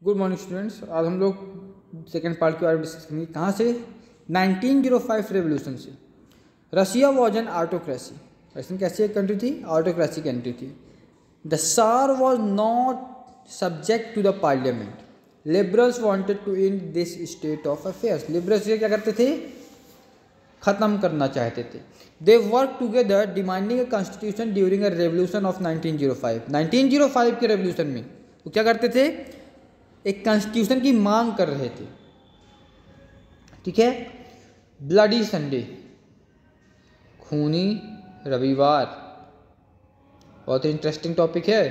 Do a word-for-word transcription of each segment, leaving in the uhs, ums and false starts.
Good morning students. आज हम लोग सेकेंड पार्ट के बारे में डिस्कस करेंगे। कहाँ से? नाइनटीन ज़ीरो फाइव रेवोल्यूशन से। Russia was an autocracy. Russian कैसी एक कंट्री थी? ऑटोक्रेसी कंट्री थी। The tsar was not subject to the parliament. Liberals wanted to end this state of affairs. Liberals ये क्या करते थे? ख़त्म करना चाहते थे। They work together demanding a constitution during a revolution of nineteen zero five. Nineteen zero five के revolution में वो क्या करते थे? एक कॉन्स्टिट्यूशन की मांग कर रहे थे। ठीक है। ब्लडी संडे, खूनी रविवार, बहुत इंटरेस्टिंग टॉपिक है।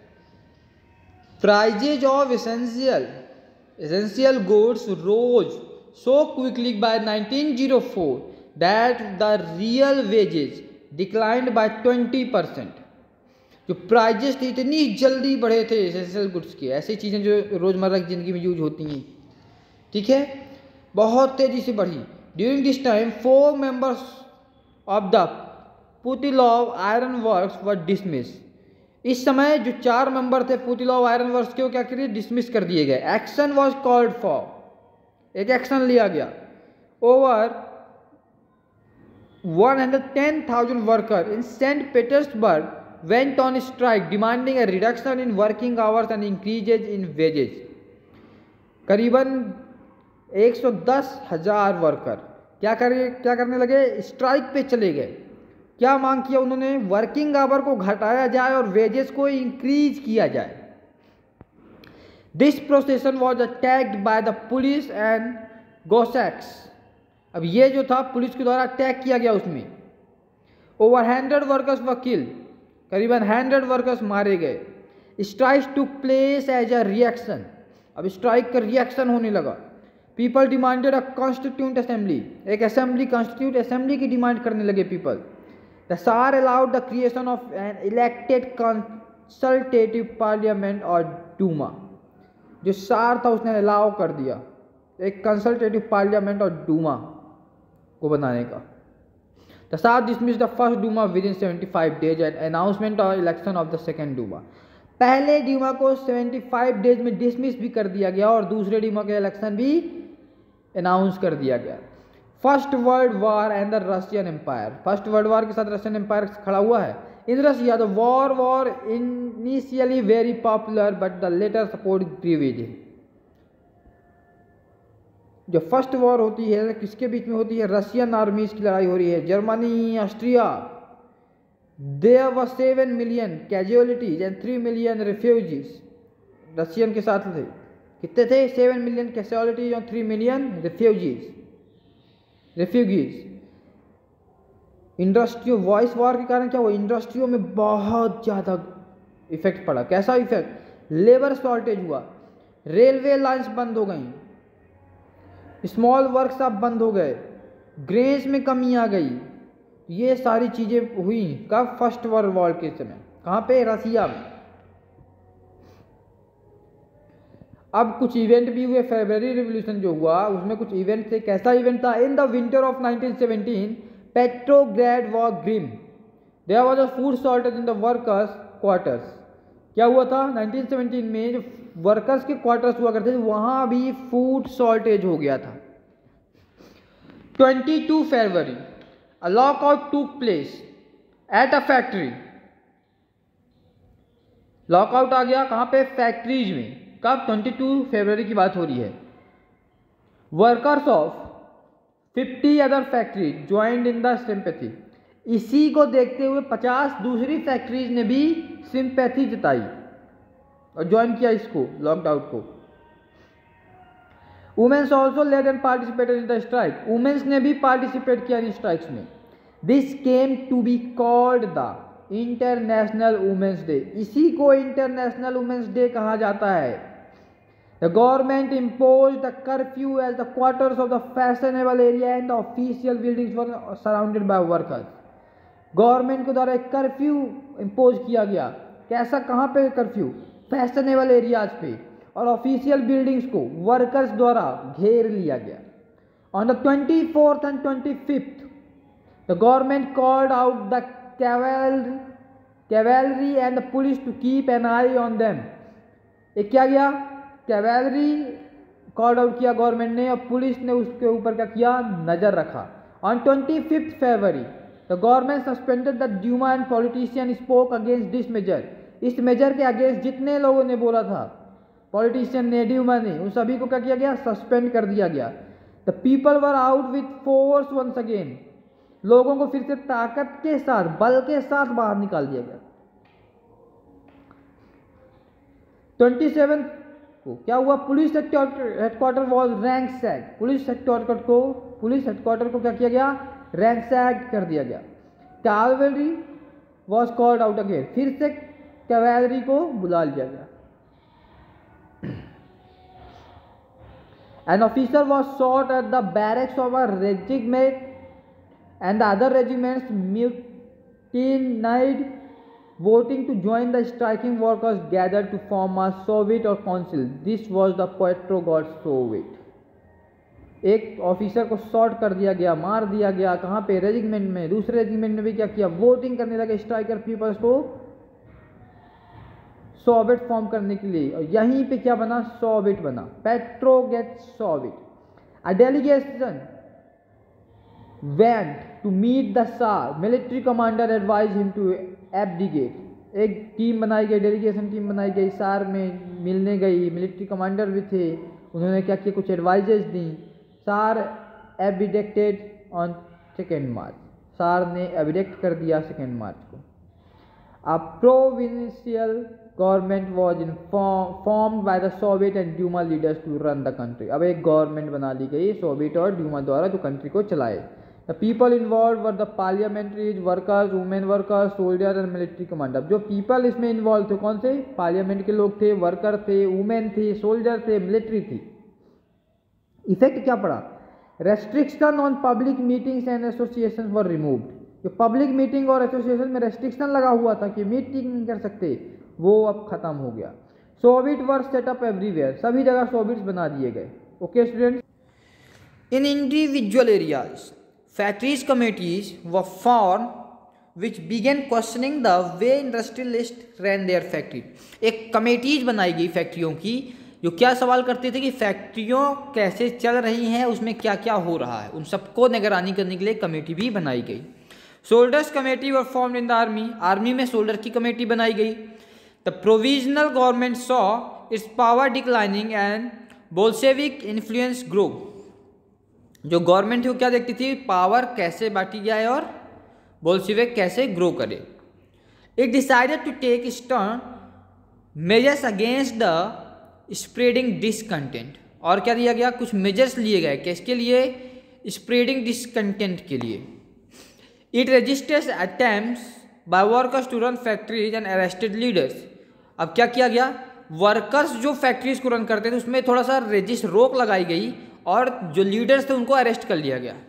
Prices of essential essential goods rose so quickly by nineteen zero four that the real wages declined by twenty percent. जो प्राइजेस थे इतनी जल्दी बढ़े थे एसेंशियल गुड्स की, ऐसी चीज़ें जो रोज़मर्रा की ज़िंदगी में यूज होती हैं, ठीक है, बहुत तेज़ी से बढ़ी। During this time four members of the Putilov iron works were dismissed. इस समय जो चार मेंबर थे पुतिलॉव आयरन वर्क्स के, वो क्या करिए? डिसमिस कर दिए गए। एक्शन वॉज कॉल्ड फॉर, एक एक्शन लिया गया। Over one hundred ten thousand worker in Saint Petersburg went on strike demanding a reduction in working hours and increases in wages। करीबन एक सौ दस हजार वर्कर क्या करे क्या करने लगे? स्ट्राइक पे चले गए। क्या मांग किया उन्होंने? वर्किंग आवर को घटाया जाए और वेजेस को इंक्रीज किया जाए। This procession was attacked by the police and Cossacks. अब ये जो था पुलिस के द्वारा अटैक किया गया, उसमें over hundred workers were killed, करीबन हंड्रेड वर्कर्स मारे गए। Strike took place as a reaction. अब स्ट्राइक का रिएक्शन होने लगा। People demanded a constituent assembly, एक असेंबली कॉन्स्टिट्यूट असेंबली की डिमांड करने लगे people. The tsar allowed the creation of an elected consultative parliament और डूमा। जो सार था उसने अलाउ कर दिया एक कंसल्टेटिव पार्लियामेंट और डूमा को बनाने का। The Tsar dismissed the first Duma within seventy-five days and announcement of election of the second Duma। पहले डूमा को पचहत्तर डेज में डिसमिस भी कर दिया गया और दूसरे डूमा के इलेक्शन भी अनाउंस कर दिया गया। First world war and the Russian empire. First world war के साथ रशियन एम्पायर खड़ा हुआ है। In Russia the war war initially very popular but the latter support grievous. जो फर्स्ट वॉर होती है किसके बीच में होती है? रशियन आर्मीज की लड़ाई हो रही है। Germany, Austria. There were seven million casualties and three million refugees. Russian के साथ थे कितने थे? सेवन मिलियन कैजुअलिटीज और थ्री मिलियन रिफ्यूजीज रिफ्यूजीज इंडस्ट्रियों वॉइस वॉर के कारण क्या हुआ? इंडस्ट्रियों में बहुत ज़्यादा इफेक्ट पड़ा। कैसा इफेक्ट? लेबर शॉर्टेज हुआ, रेलवे लाइन्स बंद हो गई, स्मॉल वर्कशॉप बंद हो गए, ग्रेन्स में कमी आ गई। ये सारी चीज़ें हुई कब? फर्स्ट वर्ल्ड वॉर के समय। कहाँ पे? रसिया में। अब कुछ इवेंट भी हुए। फरवरी रिवॉल्यूशन जो हुआ उसमें कुछ इवेंट थे। कैसा इवेंट था? In the winter of nineteen seventeen Petrograd were grim. There was a food shortage in the workers quarters. क्या हुआ था? नाइनटीन सेवनटीन में जो वर्कर्स के क्वार्टर्स हुआ करते थे वहां भी फूड शॉर्टेज हो गया था। बाईस फरवरी a lockout took place at a factory. Lockout आ गया कहां पे? फैक्ट्रीज में। कब? बाईस फरवरी की बात हो रही है। Workers of fifty other factories joined in the sympathy. इसी को देखते हुए पचास दूसरी फैक्ट्रीज ने भी सिंपैथी जताई और ज्वाइन किया इसको, लॉकडाउन को। Womens also led and participated in the strike. Womens ने भी पार्टिसिपेट किया इन स्ट्राइक्स में। This came to be called the international womens day. इसी को इंटरनेशनल वुमेन्स डे कहा जाता है। The government impose the curfew as the quarters of the fashionable area and the official buildings were surrounded by workers. Government के द्वारा एक curfew impose किया गया। कैसा? कहाँ पे कर्फ्यू? फैशनेबल एरियाज पे, और ऑफिशियल बिल्डिंग्स को वर्कर्स द्वारा घेर लिया गया। On the twenty fourth and twenty fifth the government called out the cavalry and the police to keep an eye on them. एक क्या गया? कैवेलरी कॉल आउट किया गवर्नमेंट ने और पुलिस ने उसके ऊपर क्या किया, नज़र रखा। On twenty fifth February the government suspended the Duma and politician spoke against this measure. इस मेजर के अगेंस्ट जितने लोगों ने बोला था, पॉलिटिशियन ने, ड्यूमा ने, उन सभी को क्या किया गया, सस्पेंड कर दिया गया। The people were out with force once again. लोगों को फिर से ताकत के साथ, बल के साथ बाहर निकाल दिया गया। ट्वेंटी सेवन को क्या हुआ, police headquarter was ransacked. Police headquarter को पुलिस हेडक्वार्टर को क्या किया गया, रैंक सैक कर दिया गया। Cavalry was called out again. फिर से कैवेलरी को बुला लिया गया। An officer was shot at the barracks of a regiment and the other regiments mutinied. Voting to join the striking workers gathered to form a Soviet or council. This was the Petrograd Soviet. एक officer को shot कर दिया गया, मार दिया गया। कहाँ पे, रेजिमेंट में। दूसरे रेजिमेंट में भी क्या किया, वोटिंग करने लगे स्ट्राइकर पीपल्स को सोवियत फॉर्म करने के लिए। और यहीं पे क्या बना, सोवियत बना, Petrograd soviet. A delegation went to meet the tsar. Military commander advised him to abdicate. एक टीम बनाई गई, डेलीगेशन टीम बनाई गई, सार में मिलने गई, मिलिट्री कमांडर भी थे। उन्होंने क्या किया, कुछ एडवाइजेस दी। सार एब्डिकेटेड ऑन सेकेंड मार्च। सार ने एब्डिकेट कर दिया सेकेंड मार्च को। A provincial government was in formed by the soviet and Duma leaders to run the country. अब एक गवर्नमेंट बना ली गई सोवियत और ड्यूमा द्वारा, जो कंट्री को चलाए। The people involve were the parliamentaries, workers, women workers, soldier and military commander. जो पीपल इसमें इन्वॉल्व थे, कौन से, पार्लियामेंट के लोग थे, वर्कर थे, वुमेन थे, सोल्जर थे, मिलिट्री थी। इफेक्ट क्या पड़ा, restriction on public meetings and association were removed. जो पब्लिक मीटिंग और एसोसिएशन में रेस्ट्रिक्शन लगा हुआ था कि मीटिंग नहीं कर सकते, वो अब खत्म हो गया। Soviet were set up everywhere. सभी जगह सोवियट्स बना दिए गए। Okay students, in individual areas factories committees were form which began questioning the way industrialist ran their factory. एक कमेटीज बनाई गई फैक्ट्रियों की, जो क्या सवाल करते थे कि फैक्ट्रियों कैसे चल रही हैं, उसमें क्या क्या हो रहा है, उन सबको निगरानी करने के लिए कमेटी भी बनाई गई। Soldiers committee were formed in the army. Army में सोल्जर की कमेटी बनाई गई। The provisional government saw its power declining and Bolshevik influence grow. जो गवर्नमेंट थी वो क्या देखती थी, पावर कैसे बांटी जाए और बोल्शेविक कैसे ग्रो करे। It decided to take stern measures against the spreading discontent. और क्या दिया गया, कुछ मेजर्स लिए गए, किसके लिए, स्प्रेडिंग डिसकंटेंट के लिए। It registers attempts by workers to run factories and arrested leaders. अब क्या किया गया, वर्कर्स जो फैक्ट्रीज को रन करते थे उसमें थोड़ा सा रजिस्ट रोक लगाई गई और जो लीडर्स थे उनको अरेस्ट कर लिया गया।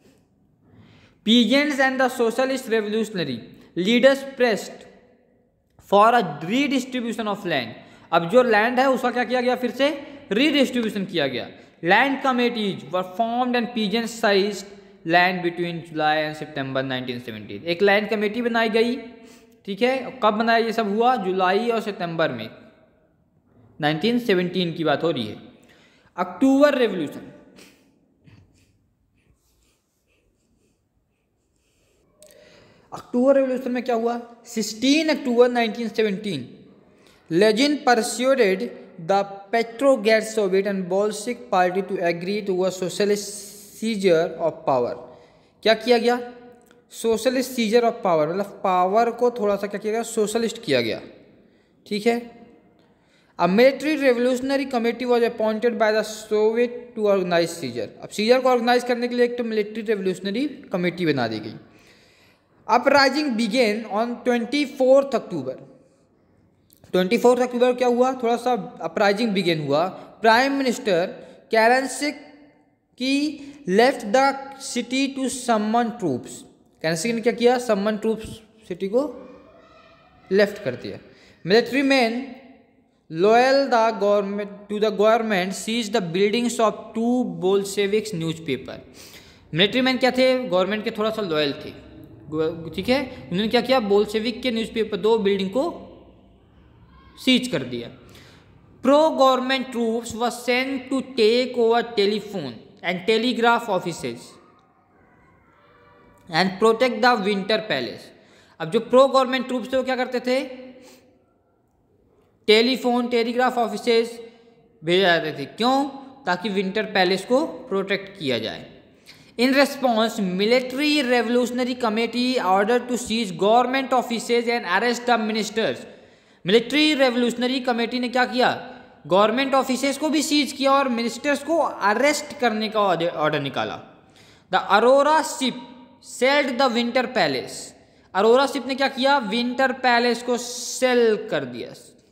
Peasants and the socialist revolutionary leaders pressed for a redistribution of land. अब जो लैंड है उसका क्या किया गया, फिर से रीडिस्ट्रीब्यूशन किया गया। Land committees were formed and peasants seized land between July and September nineteen seventeen. एक लैंड कमेटी बनाई गई, ठीक है। कब बनाया ये सब हुआ, जुलाई और सितंबर में, नाइनटीन सेवेंटीन की बात हो रही है। अक्टूबर रेवोल्यूशन। अक्टूबर रेवोल्यूशन में क्या हुआ, sixteen October nineteen seventeen Lenin persuaded the Petrograd Soviet and Bolshevik party to agree to a socialist seizure of power. क्या किया गया, सोशलिस्ट सीजर ऑफ पावर, मतलब पावर को थोड़ा सा क्या किया गया, सोशलिस्ट किया गया, ठीक है। A military revolutionary committee was appointed by the Soviet to organise seizure. अब सीजर को ऑर्गेनाइज करने के लिए एक तो मिलिट्री रेवोल्यूशनरी कमेटी बना दी गई। Uprising began on twenty fourth October. Twenty fourth October क्या हुआ, थोड़ा सा अपराइजिंग बिगेन हुआ। प्राइम मिनिस्टर कैरेंसिक की left the city to summon troops. Kerensky ने क्या किया, समन ट्रूप्स सिटी को लेफ्ट कर दिया। Military man loyal the government to the government seize the buildings of two Bolsheviks newspaper. Military man क्या थे, government के थोड़ा सा लॉयल थे, ठीक है। उन्होंने क्या किया, बोल्शेविक के न्यूज़पेपर दो बिल्डिंग को सीज कर दिया। pro-government troops were sent to take over telephone and telegraph offices and protect the Winter Palace. अब जो प्रो गवर्नमेंट ट्रूप्स थे वो क्या करते थे, टेलीफोन टेलीग्राफ ऑफिसेज भेजे जाते थे, क्यों, ताकि विंटर पैलेस को प्रोटेक्ट किया जाए. In response military revolutionary committee order to seize government offices and arrest the ministers. Military revolutionary committee ने क्या किया, गवर्नमेंट ऑफिसेज को भी सीज किया और मिनिस्टर्स को अरेस्ट करने का ऑर्डर निकाला. The Aurora ship shelled the Winter Palace. Aurora ship ने क्या किया, विंटर पैलेस को सेल कर दिया,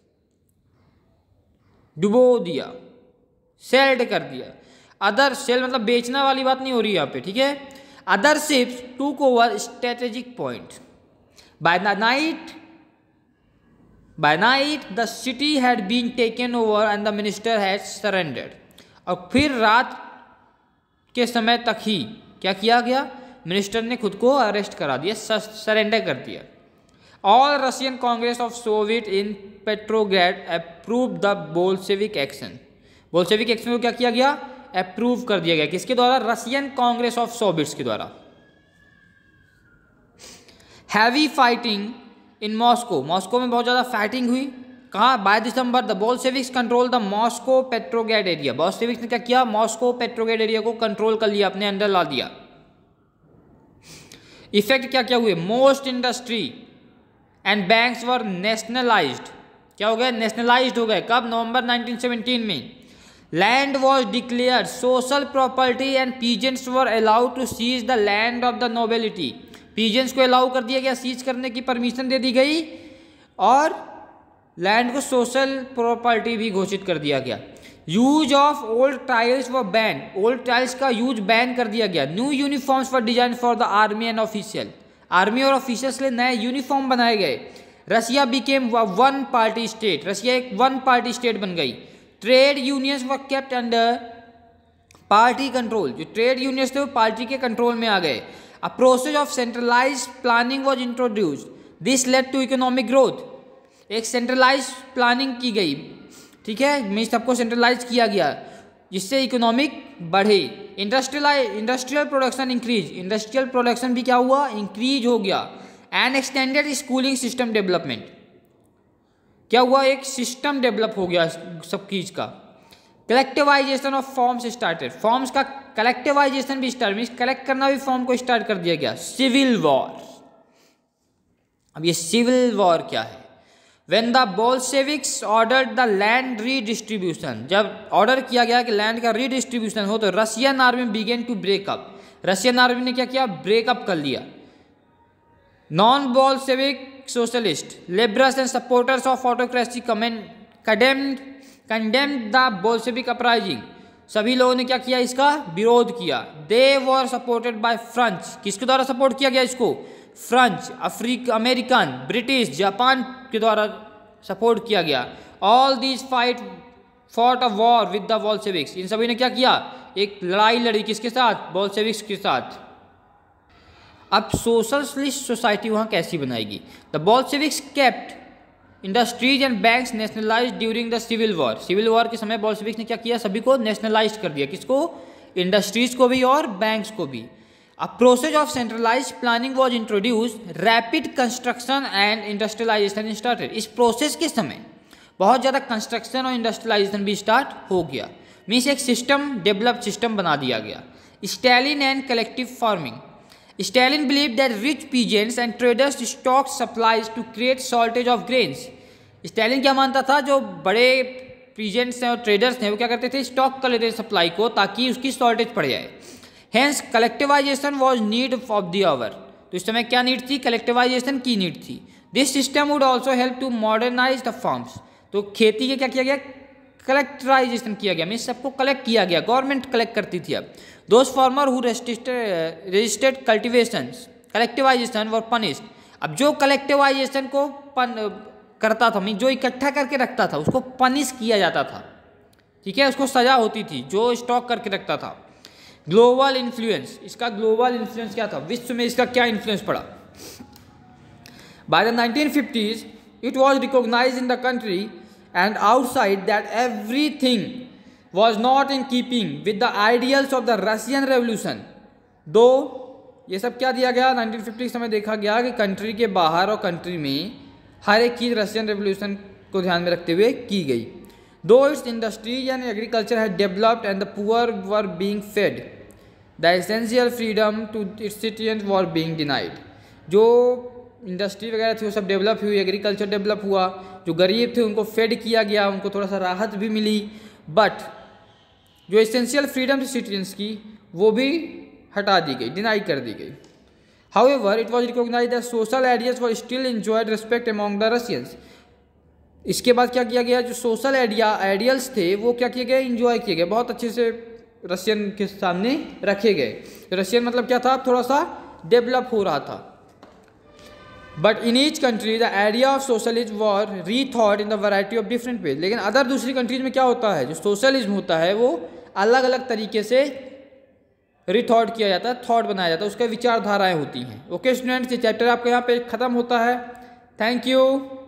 डुबो दिया, सेल्ड कर दिया. अदर सेल मतलब बेचना वाली बात नहीं हो रही यहाँ पे, ठीक है. Other ships took over strategic point. By the night by night the city had been taken over and the minister had surrendered. और फिर रात के समय तक ही क्या किया गया, मिनिस्टर ने खुद को अरेस्ट करा दिया, सरेंडर कर दिया. All Russian Congress of Soviet in Petrograd approve the Bolshevik action. Bolshevik action को क्या किया गया, अप्रूव कर दिया गया. किसके द्वारा, रशियन कांग्रेस ऑफ सोवियट्स के द्वारा. Heavy fighting in Moscow. Moscow में बहुत ज़्यादा फाइटिंग हुई. कहाँ, by December the Bolsheviks control the Moscow Petrograd area. Bolsheviks ने क्या किया, मॉस्को पेट्रोग्रेड एरिया को कंट्रोल कर लिया, अपने अंडर ला दिया. इफेक्ट क्या क्या हुए, most industry and banks were nationalised. क्या हो गए, नेशनलाइज्ड हो गए. कब, नवंबर नाइनटीन सेवनटीन में. Land was declared social property and peasants were allowed to seize the land of the nobility. Peasants को अलाउ कर दिया गया, सीज करने की परमिशन दे दी गई और लैंड को सोशल प्रॉपर्टी भी घोषित कर दिया गया. Use of old titles was ban. Old titles का यूज बैन कर दिया गया. New uniforms for design for the army and official. Army और ऑफिसर्स के लिए नए यूनिफॉर्म बनाए गए. Russia became one party state. Russia एक वन पार्टी स्टेट बन गई. Trade unions were kept under party control. जो ट्रेड यूनियंस थे वो पार्टी के कंट्रोल में आ गए. A process of centralise planning was introduced. This led to economic growth. एक सेंट्रलाइज प्लानिंग की गई, ठीक है, मीन्स सबको सेंट्रलाइज किया गया जिससे इकोनॉमिक बढ़े. Industrial industrial production increase. Industrial production भी क्या हुआ, इंक्रीज हो गया. And extended schooling system development. क्या हुआ, एक सिस्टम डेवलप हो गया सब चीज का. Collectivisation of farms started. Farms का कलेक्टिवाइजेशन भी स्टार्ट, मीन्स कलेक्ट करना भी फॉर्म को स्टार्ट कर दिया गया. Civil war. अब ये सिविल वॉर क्या है, When the Bolsheviks ordered the land redistribution. जब ऑर्डर किया गया कि लैंड का रीडिस्ट्रीब्यूशन हो तो Russian army began to break up. Russian army ने क्या किया, ब्रेकअप कर लिया. Non Bolshevik socialist liberals and supporters of autocracy condemned condemned the Bolshevik uprising. सभी लोगों ने क्या किया, इसका विरोध किया. They were supported by French. किसके द्वारा सपोर्ट किया गया इसको, French, Africa, American, British, Japan के द्वारा सपोर्ट किया गया. All these fight fought a war with the Bolsheviks. इन सभी ने क्या किया, एक लड़ाई लड़ी, किसके साथ, बोल्शेविक्स के साथ. अब सोशलिस्ट सोसाइटी वहाँ कैसी बनाएगी. The Bolsheviks kept industries and banks nationalised during the civil war. Civil war के समय बोल्शेविक्स ने क्या किया, सभी को नेशनलाइज कर दिया. किसको, इंडस्ट्रीज को भी और बैंक्स को भी. A process of centralized planning was introduced. Rapid construction and industrialization started. इस प्रोसेस के समय बहुत ज़्यादा कंस्ट्रक्शन और इंडस्ट्रियलाइजेशन भी स्टार्ट हो गया. मीन्स एक सिस्टम डेवलप सिस्टम बना दिया गया. Stalin and collective farming. Stalin believe that rich peasants and traders stock supplies to create shortage of grains. Stalin क्या मानता था, जो बड़े पीजेंट्स हैं और ट्रेडर्स हैं वो क्या करते थे, स्टॉक कर लेते थे सप्लाई को ताकि उसकी शॉर्टेज पड़ जाए. Hence collectivization was need of the hour. तो इस समय क्या नीड थी, कलेक्टिवाइजेशन की नीड थी. This system would also help to modernise the farms. तो खेती के क्या किया गया, कलेक्टराइजेशन किया गया, मीन्स सबको कलेक्ट किया गया, गवर्नमेंट कलेक्ट करती थी. अब those farmer who registered cultivation collectivisation were punished. अब जो कलेक्टिवाइजेशन को पन करता था, मीन जो इकट्ठा करके रखता था उसको पनिश किया जाता था, ठीक है, उसको सजा होती थी. जो स्टॉक करके रखता था. Global influence. इसका ग्लोबल इन्फ्लुएंस क्या था, विश्व में इसका क्या इन्फ्लुएंस पड़ा. By the nineteen fifties it was recognise in the country and outside that everything was not in keeping with the ideals of the Russian Revolution. Though ये सब क्या दिया गया नाइनटीन फिफ्टी के समय देखा गया कि कंट्री के बाहर और कंट्री में हर एक चीज़ रशियन रेवोल्यूशन को ध्यान में रखते हुए की गई. Though its industries and agriculture had developed and the poor were being fed, the essential freedom to its citizens were being denied. जो इंडस्ट्री वगैरह थी वो सब डेवलप हुई, एग्रीकल्चर डेवलप हुआ, जो गरीब थे उनको फेड किया गया, उनको थोड़ा सा राहत भी मिली, बट जो एसेंशियल फ्रीडम थी सिटीजन्स की वो भी हटा दी गई, डिनाई कर दी गई. However, it was recognized that social ideas were still enjoyed respect among the Russians. इसके बाद क्या किया गया, जो सोशल आइडिया आइडियल्स थे वो क्या किए गए, इंजॉय किए गए, बहुत अच्छे से रशियन के सामने रखे गए. रशियन मतलब क्या था, थोड़ा सा डेवलप हो रहा था. But in each country the idea of socialism were rethought in the variety of different ways. लेकिन अदर दूसरी कंट्रीज में क्या होता है, जो सोशलिज्म होता है वो अलग अलग तरीके से रीथॉट किया जाता है, थॉट बनाया जाता है, उसका विचारधाराएं होती हैं. ओके स्टूडेंट्स, ये चैप्टर आपका यहाँ पे ख़त्म होता है. Thank you.